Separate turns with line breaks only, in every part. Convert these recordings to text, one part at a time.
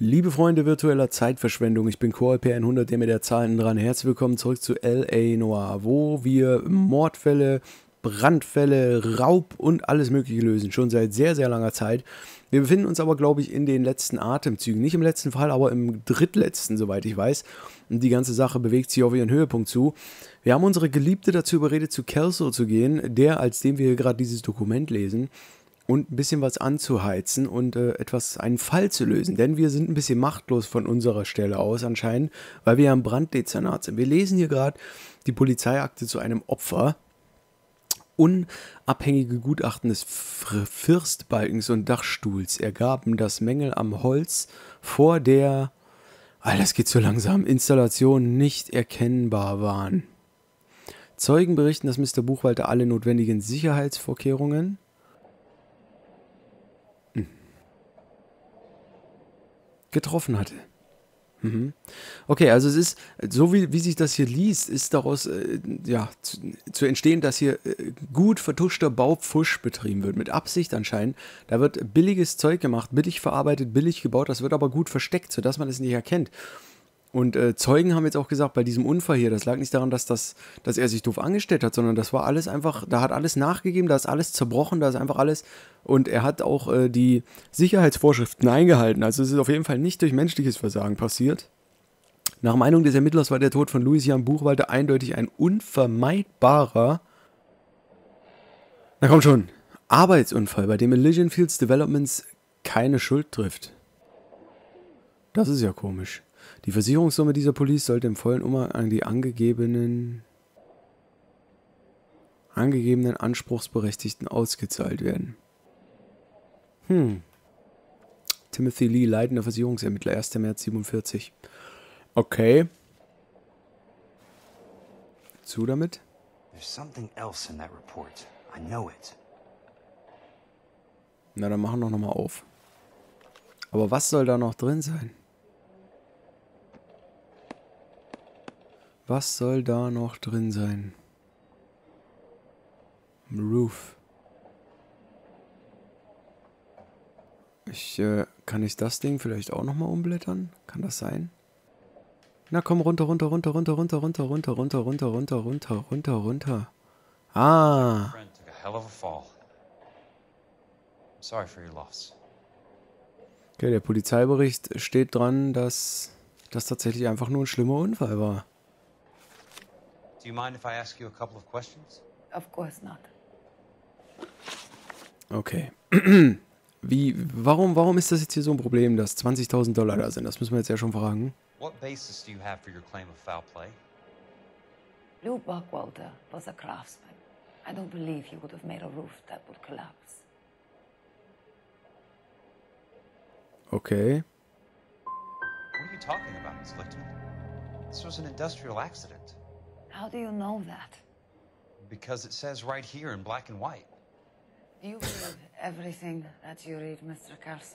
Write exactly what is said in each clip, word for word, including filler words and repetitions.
Liebe Freunde virtueller Zeitverschwendung, ich bin CoreLP hundert, der mit der Zahlen dran. Herzlich willkommen zurück zu L A Noire, wo wir Mordfälle, Brandfälle, Raub und alles Mögliche lösen, schon seit sehr, sehr langer Zeit. Wir befinden uns aber, glaube ich, in den letzten Atemzügen. Nicht im letzten Fall, aber im drittletzten, soweit ich weiß. Und die ganze Sache bewegt sich auf ihren Höhepunkt zu. Wir haben unsere Geliebte dazu überredet, zu Kelso zu gehen, der, als dem wir gerade dieses Dokument lesen, und ein bisschen was anzuheizen und äh, etwas, einen Fall zu lösen. Denn wir sind ein bisschen machtlos von unserer Stelle aus anscheinend, weil wir ja im Branddezernat sind. Wir lesen hier gerade die Polizeiakte zu einem Opfer. Unabhängige Gutachten des Firstbalkens und Dachstuhls ergaben, dass Mängel am Holz vor der, ah, das geht so langsam, Installation nicht erkennbar waren. Zeugen berichten, dass Mister Buchwalter alle notwendigen Sicherheitsvorkehrungen getroffen hatte. Mhm. Okay, also es ist, so wie, wie sich das hier liest, ist daraus äh, ja, zu, zu entstehen, dass hier äh, gut vertuschter Baupfusch betrieben wird, mit Absicht anscheinend. Da wird billiges Zeug gemacht, billig verarbeitet, billig gebaut, das wird aber gut versteckt, sodass man es nicht erkennt. Und äh, Zeugen haben jetzt auch gesagt, bei diesem Unfall hier, das lag nicht daran, dass, das, dass er sich doof angestellt hat, sondern das war alles einfach, da hat alles nachgegeben, da ist alles zerbrochen, da ist einfach alles, und er hat auch äh, die Sicherheitsvorschriften eingehalten. Also es ist auf jeden Fall nicht durch menschliches Versagen passiert. Nach Meinung des Ermittlers war der Tod von Louis-Jan Buchwalter eindeutig ein unvermeidbarer, na komm schon, Arbeitsunfall, bei dem Elysian Fields Developments keine Schuld trifft. Das ist ja komisch. Die Versicherungssumme dieser Police sollte im vollen Umfang an die angegebenen, angegebenen Anspruchsberechtigten ausgezahlt werden. Hm. Timothy Lee, leitender Versicherungsermittler, erster März siebenundvierzig. Okay. Zu damit?
There's something else in that report. I know it.
Na, dann machen wir noch mal auf. Aber was soll da noch drin sein? Was soll da noch drin sein? Roof. Ich, äh, kann ich das Ding vielleicht auch nochmal umblättern? Kann das sein? Na komm, runter, runter, runter, runter, runter, runter, runter, runter, runter, runter, runter, runter, runter. Ah. Okay, der Polizeibericht steht dran, dass das tatsächlich einfach nur ein schlimmer Unfall war.
Do you mind if I ask you a couple of questions?
Of course not.
Okay. Wie, warum, warum ist das jetzt hier so ein Problem, dass zwanzigtausend Dollar da sind? Das müssen wir jetzt ja schon fragen.
What basis do you have for your claim of foul play?
Lou Buckwalter was a craftsman. I don't believe he would have made a roof that would collapse.
Okay.
What are you talking about, Miss Lichtman? This was an industrial accident.
How do you know that?
Because it says right here in black and white.
Do you believe everything that you read, Mister Kelso?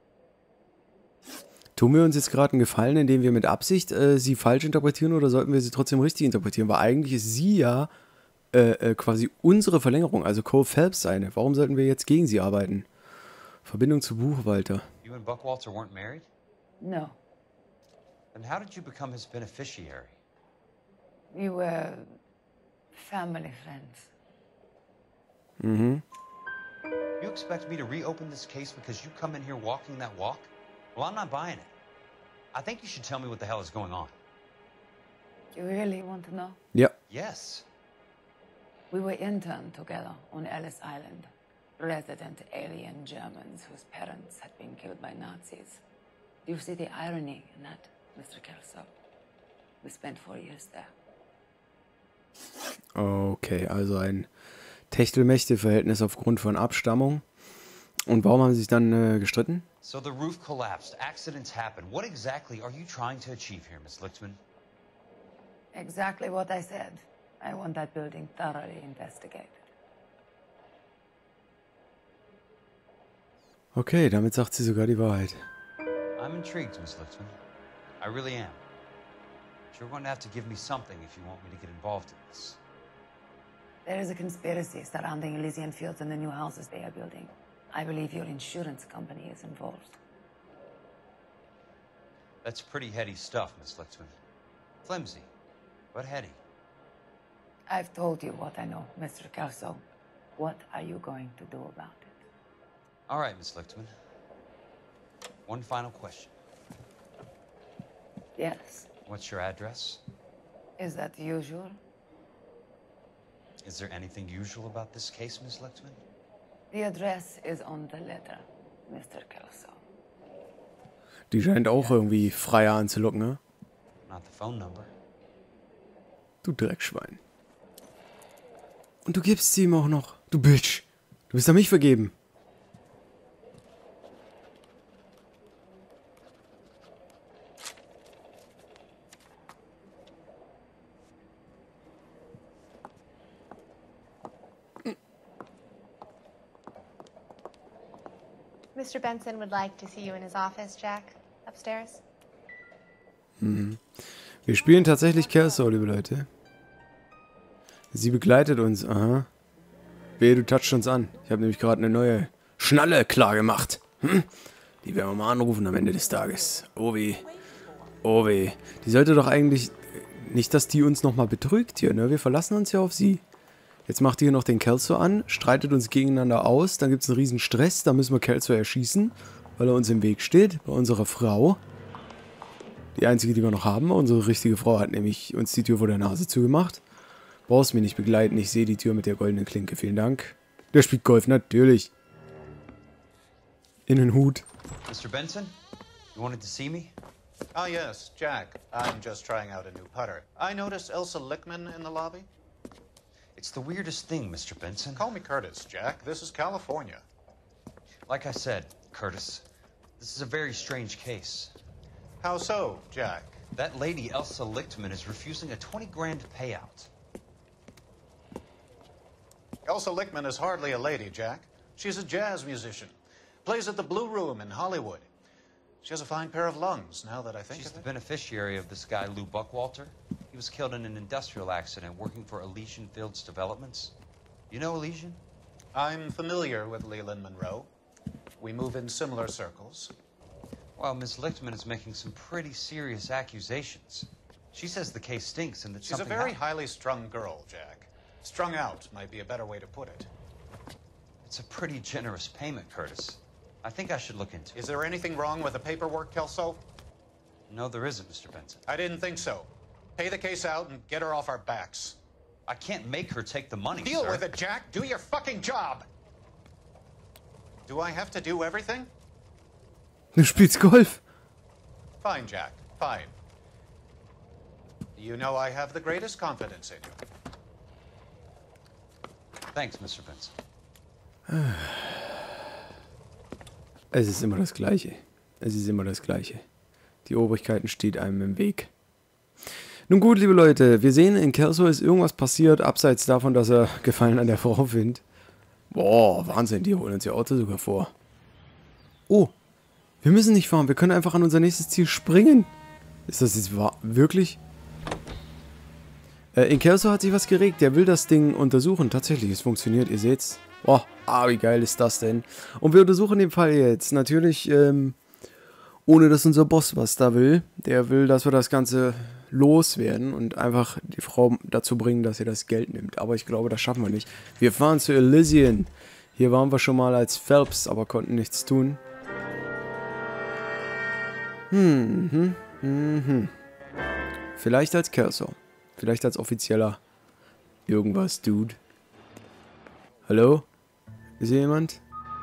Tun wir uns jetzt gerade einen Gefallen, indem wir mit Absicht äh, sie falsch interpretieren, oder sollten wir sie trotzdem richtig interpretieren? Weil eigentlich ist sie ja äh, äh, quasi unsere Verlängerung, also Cole Phelps seine. Warum sollten wir jetzt gegen sie arbeiten? Verbindung zu Buchwalter.
You and Buckwalter weren't married?
No.
Then how did you become his beneficiary?
We were family friends.
Mhm.
You expect me to reopen this case because you come in here walking that walk? Well, I'm not buying it. I think you should tell me what the hell is going on.
You really want to know?
Ja.
Yes.
We were interned together on Ellis Island. Resident alien Germans whose parents had been killed by Nazis. Do you see the irony in that, Mister Kelso? We spent four years there.
Okay, also ein Techtelmächte-Verhältnis aufgrund von Abstammung. Und warum haben sie sich dann äh, gestritten?
So the roof collapsed. Accidents happen. What exactly are you trying to achieve here, Miss Lichtman?
Exactly what I said. I want that building thoroughly investigated.
Okay, damit sagt sie sogar die Wahrheit.
I'm intrigued, Miss Lichtman. I really am. But you're going to have to give me something if you want me to get involved in this.
There is a conspiracy surrounding Elysian Fields and the new houses they are building. I believe your insurance company is involved.
That's pretty heady stuff, Miss Lichtman. Flimsy, but heady.
I've told you what I know, Mister Kelso. What are you going to do about it?
All right, Miss Lichtman. One final question.
Yes.
What's your address?
Is that usual?
Is there anything usual about this case, Miss Lichtman?
The address is on the letter, Mister Kelso.
Die scheint auch irgendwie freier anzulocken, ne?
Not the phone number.
Du Dreckschwein. Und du gibst sie ihm auch noch. Du Bitch. Du bist an mich vergeben.
Mister Benson would like to see you in his office, Jack. Upstairs.
Mhm. Wir spielen tatsächlich Kelso, liebe Leute. Sie begleitet uns. Aha. Wehe, du touchst uns an. Ich habe nämlich gerade eine neue Schnalle klar gemacht. Hm? Die werden wir mal anrufen am Ende des Tages. Oh weh. Oh weh. Die sollte doch eigentlich... Nicht, dass die uns nochmal betrügt hier, ne? Wir verlassen uns ja auf sie. Jetzt macht die hier noch den Kelso an, streitet uns gegeneinander aus, dann gibt es einen riesen Stress, da müssen wir Kelso erschießen, weil er uns im Weg steht, bei unserer Frau. Die einzige, die wir noch haben. Unsere richtige Frau hat nämlich uns die Tür vor der Nase zugemacht. Brauchst mich nicht begleiten, ich sehe die Tür mit der goldenen Klinke, vielen Dank. Der spielt Golf, natürlich. In den Hut.
Mister Benson, you wanted to see me?
Ah, yes, Jack. I'm just trying out a new putter. I noticed Elsa Lichtman in the lobby.
It's the weirdest thing, Mister Benson.
Call me Curtis, Jack. This is California.
Like I said, Curtis, this is a very strange case.
How so, Jack?
That lady, Elsa Lichtman, is refusing a twenty grand payout.
Elsa Lichtman is hardly a lady, Jack. She's a jazz musician. Plays at the Blue Room in Hollywood. She has a fine pair of lungs, now that I think
She's
of
the
it.
beneficiary of this guy, Lou Buckwalter. He was killed in an industrial accident working for Elysian Fields Developments. You know Elysian?
I'm familiar with Leland Monroe. We move in similar circles.
Well, Miss Lichtman is making some pretty serious accusations. She says the case stinks and that
She's a
something
very
hap-
highly strung girl, Jack. Strung out might be a better way to put it.
It's a pretty generous payment, Curtis. I think I should look into it.
Is there anything wrong with the paperwork, Kelso?
No, there isn't, Mister Benson.
I didn't think so. Pay the case out and get her off our backs.
I can't make her take the money,
Deal
sir.
with it, Jack. Do your fucking job. Do I have to do everything?
Du spielst Golf.
Fine, Jack. Fine. You know I have the greatest confidence in you.
Thanks, Mister Benson.
Es ist immer das Gleiche. Es ist immer das Gleiche. Die Obrigkeiten steht einem im Weg. Nun gut, liebe Leute, wir sehen, in Kelso ist irgendwas passiert, abseits davon, dass er Gefallen an der Frau findet. Boah, Wahnsinn, die holen uns ihr Auto sogar vor. Oh, wir müssen nicht fahren, wir können einfach an unser nächstes Ziel springen. Ist das jetzt wahr? Wirklich? Äh, in Kelso hat sich was geregt, der will das Ding untersuchen. Tatsächlich, es funktioniert, ihr seht's. Boah, ah, wie geil ist das denn? Und wir untersuchen den Fall jetzt. Natürlich, ähm, ohne dass unser Boss was da will. Der will, dass wir das Ganze loswerden und einfach die Frau dazu bringen, dass sie das Geld nimmt. Aber ich glaube, das schaffen wir nicht. Wir fahren zu Elysian. Hier waren wir schon mal als Phelps, aber konnten nichts tun. Hm, hm, hm, hm. Vielleicht als Kelso. Vielleicht als offizieller irgendwas, Dude. Hallo? Ist hier jemand?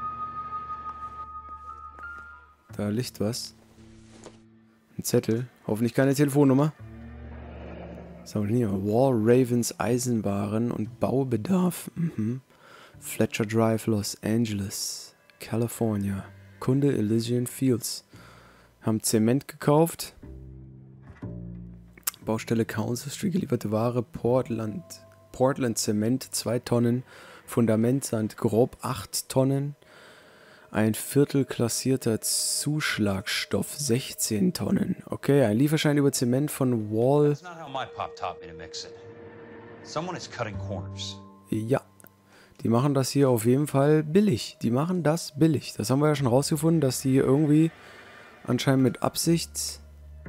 Da liegt was. Ein Zettel. Hoffentlich keine Telefonnummer. Was haben wir denn hier? Wall Ravens Eisenwaren und Baubedarf. Mhm. Fletcher Drive, Los Angeles, California. Kunde Elysian Fields. Haben Zement gekauft. Baustelle Council Street, gelieferte Ware, Portland. Portland Zement, zwei Tonnen. Fundamentsand, grob acht Tonnen. Ein Viertel klassierter Zuschlagstoff, sechzehn Tonnen. Okay, ein Lieferschein über Zement von Wall.
That's not how my pop taught me to mix it. Someone is cutting corners.
Ja, die machen das hier auf jeden Fall billig. Die machen das billig. Das haben wir ja schon rausgefunden, dass die irgendwie anscheinend mit Absicht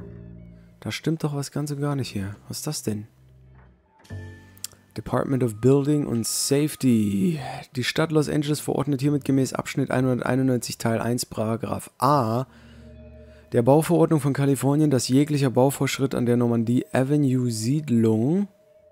Da stimmt doch was ganz und gar nicht hier. Was ist das denn? Department of Building und Safety. Die Stadt Los Angeles verordnet hiermit gemäß Abschnitt hunderteinundneunzig Teil eins Paragraph A der Bauverordnung von Kalifornien, dass jeglicher Bauvorschritt an der Normandie Avenue Siedlung,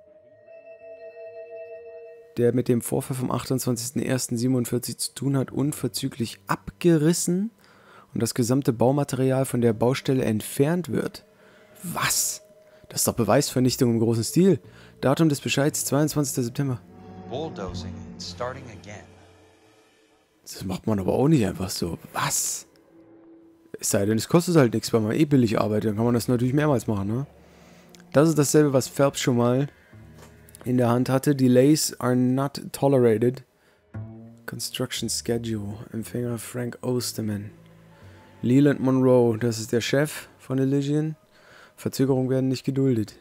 der mit dem Vorfall vom achtundzwanzigsten ersten siebenundvierzig zu tun hat, unverzüglich abgerissen und das gesamte Baumaterial von der Baustelle entfernt wird. Was? Das ist doch Beweisvernichtung im großen Stil. Datum des Bescheids zweiundzwanzigster September.
Bulldozing and starting again.
Das macht man aber auch nicht einfach so. Was? Es sei denn, es kostet halt nichts, weil man eh billig arbeitet. Dann kann man das natürlich mehrmals machen, ne? Das ist dasselbe, was Phelps schon mal in der Hand hatte. Delays are not tolerated. Construction Schedule. Empfänger Frank Osterman. Leland Monroe, das ist der Chef von Elysian. Verzögerungen werden nicht geduldet.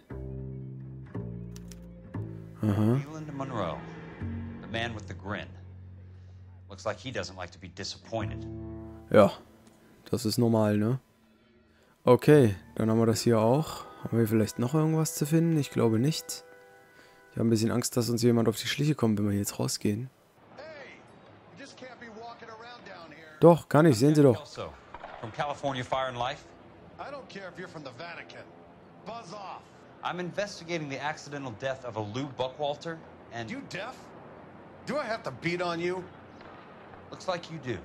Aha.
Leland Monroe, the man with the grin. Looks like he doesn't like to be disappointed.
Ja, das ist normal, ne? Okay, dann haben wir das hier auch. Haben wir vielleicht noch irgendwas zu finden? Ich glaube nicht. Ich habe ein bisschen Angst, dass uns jemand auf die Schliche kommt, wenn wir jetzt rausgehen. Doch, kann ich, sehen Sie doch.
Also, from California Fire and Life.
I don't care if you're from the Vatican. Buzz off.
I'm investigating the accidental death of a Lou Buckwalter, and
You deaf? Do I have to beat on you?
looks like you do.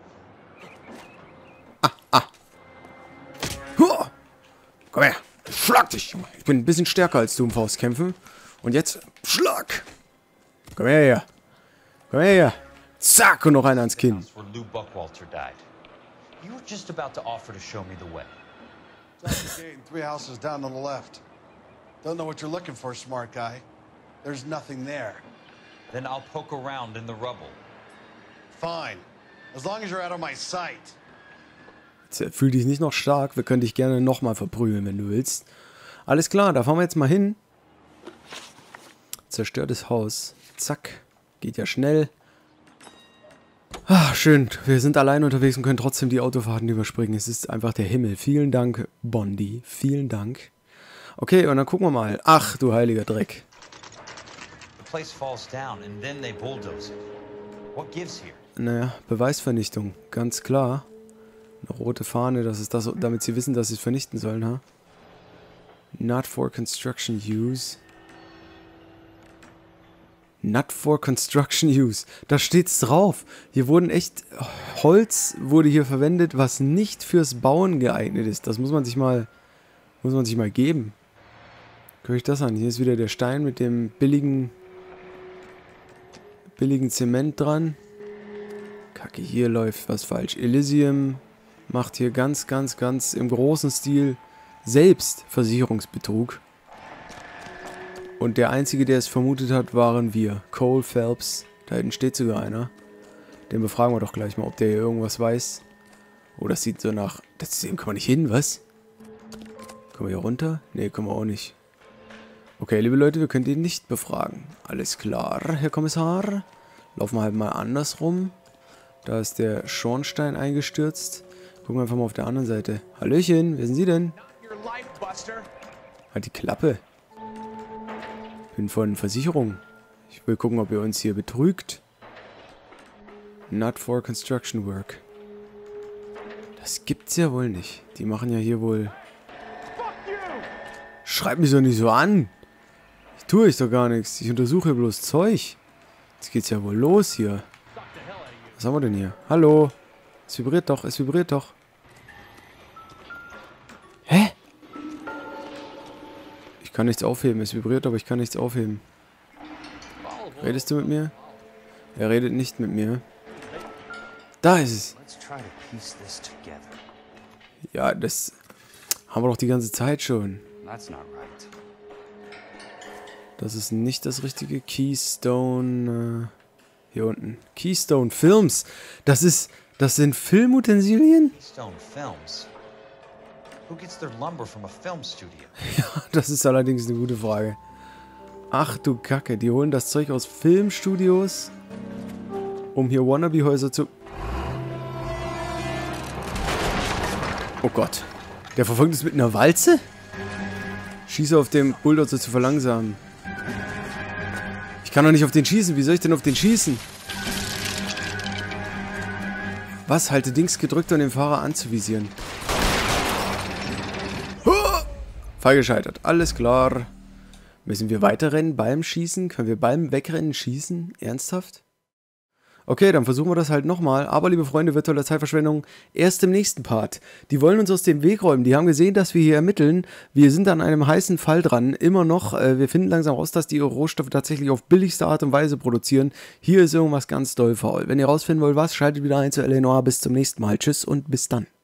Huh! Komm her, schlag dich, Junge. Ich bin ein bisschen stärker als du im Faustkämpfen. Und jetzt, schlag! Komm her, her. Komm her, her. Zack, und noch einer ans Kinn.
That's where Lou Buckwalter died. You were just about to offer to show me the way.
It's the gate and three houses down on the left. Don't know what you're looking for, smart guy. There's nothing there.
Then I'll poke around in the rubble.
Fine. As long as you're out of my sight.
Jetzt fühl dich nicht noch stark. Wir können dich gerne nochmal verprügeln, wenn du willst. Alles klar, da fahren wir jetzt mal hin. Zerstörtes Haus. Zack. Geht ja schnell. Ah, schön. Wir sind allein unterwegs und können trotzdem die Autofahrten überspringen. Es ist einfach der Himmel. Vielen Dank, Bondi. Vielen Dank. Okay, und dann gucken wir mal. Ach, du heiliger Dreck.
The place falls down and then they bulldoze it. What gives here?
Naja, Beweisvernichtung. Ganz klar. Eine rote Fahne, das ist das, damit sie wissen, dass sie es vernichten sollen, ha? Not for construction use. Not for construction use. Da steht's drauf. Hier wurden echt... Holz wurde hier verwendet, was nicht fürs Bauen geeignet ist. Das muss man sich mal... Muss man sich mal geben. Guck ich das an. Hier ist wieder der Stein mit dem billigen... Billigen Zement dran. Kacke, hier läuft was falsch. Elysium macht hier ganz, ganz, ganz im großen Stil selbst Versicherungsbetrug. Und der Einzige, der es vermutet hat, waren wir. Cole Phelps. Da hinten steht sogar einer. Den befragen wir doch gleich mal, ob der hier irgendwas weiß. Oh, das sieht so nach... Das sehen kann man nicht hin, was? Können wir hier runter? Ne, können wir auch nicht. Okay, liebe Leute, wir können den nicht befragen. Alles klar, Herr Kommissar. Laufen wir halt mal andersrum. Da ist der Schornstein eingestürzt. Gucken wir einfach mal auf der anderen Seite. Hallöchen, wer sind Sie denn? Halt die Klappe. Bin von Versicherung. Ich will gucken, ob ihr uns hier betrügt. Not for construction work. Das gibt's ja wohl nicht. Die machen ja hier wohl... Schreib mich doch nicht so an. Ich tue euch doch gar nichts. Ich untersuche bloß Zeug. Jetzt geht's ja wohl los hier. Was haben wir denn hier? Hallo? Es vibriert doch, es vibriert doch. Hä? Ich kann nichts aufheben. Es vibriert, aber ich kann nichts aufheben. Redest du mit mir? Er redet nicht mit mir. Da ist es. Ja, das haben wir doch die ganze Zeit schon. Das ist nicht das richtige. Keystone. Äh, hier unten. Keystone Films. Das ist. Das sind Filmutensilien?
Keystone Films. Who gets their lumber from a film studio?
Ja, das ist allerdings eine gute Frage. Ach du Kacke, die holen das Zeug aus Filmstudios, um hier Wannabe-Häuser zu... Oh Gott. Der verfolgt es mit einer Walze? Schieße auf den Bulldozer zu verlangsamen. Ich kann doch nicht auf den schießen. Wie soll ich denn auf den schießen? Was? Halte Dings gedrückt, um den Fahrer anzuvisieren. Oh! Fall gescheitert. Alles klar. Müssen wir weiterrennen beim Schießen? Können wir beim Wegrennen schießen? Ernsthaft? Okay, dann versuchen wir das halt nochmal. Aber, liebe Freunde, virtuelle Zeitverschwendung erst im nächsten Part. Die wollen uns aus dem Weg räumen. Die haben gesehen, dass wir hier ermitteln. Wir sind an einem heißen Fall dran. Immer noch. Äh, wir finden langsam raus, dass die ihre Rohstoffe tatsächlich auf billigste Art und Weise produzieren. Hier ist irgendwas ganz doll faul. Wenn ihr rausfinden wollt, was, schaltet wieder ein zu L A Noire. Bis zum nächsten Mal. Tschüss und bis dann.